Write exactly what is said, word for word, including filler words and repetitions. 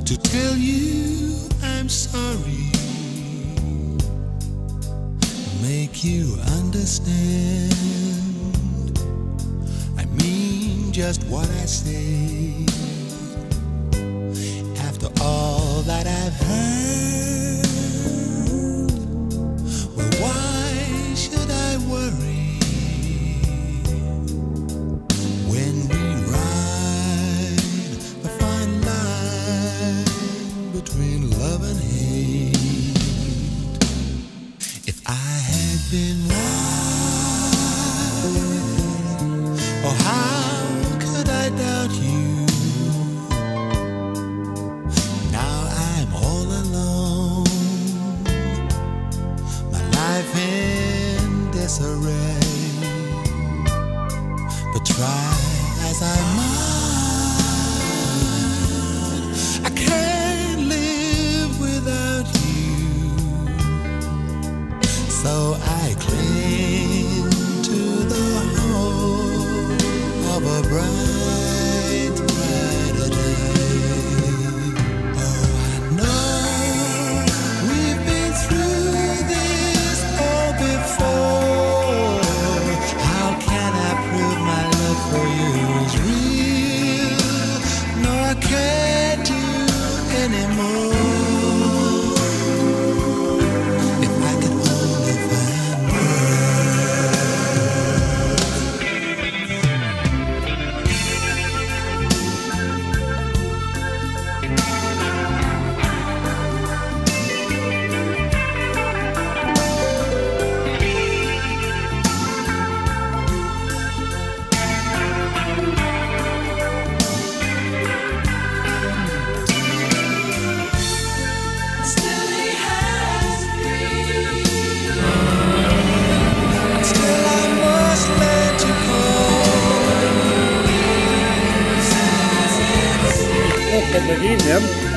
to tell you I'm sorry, make you understand. I mean just what I say. After all that I've heard, well, why should I worry when we ride a fine line between love and hate? If I had been right, oh, how could I doubt you? Now I'm all alone, my life in disarray. But try as I might, I can't live without you. So I cling to the hope of a bright, brighter day. Oh, I know we've been through this all before. How can I prove my love for you is real? No, I can't do anymore. Åtta med linjen.